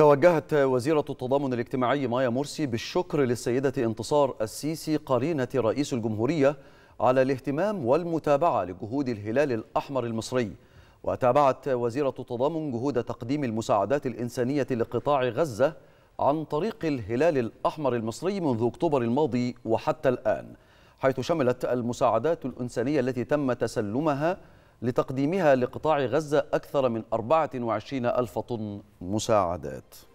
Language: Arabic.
توجهت وزيرة التضامن الاجتماعي مايا مرسي بالشكر للسيدة انتصار السيسي قرينة رئيس الجمهورية على الاهتمام والمتابعة لجهود الهلال الأحمر المصري. وتابعت وزيرة التضامن جهود تقديم المساعدات الإنسانية لقطاع غزة عن طريق الهلال الأحمر المصري منذ أكتوبر الماضي وحتى الآن، حيث شملت المساعدات الإنسانية التي تم تسلمها لتقديمها لقطاع غزة أكثر من 24 ألف طن مساعدات.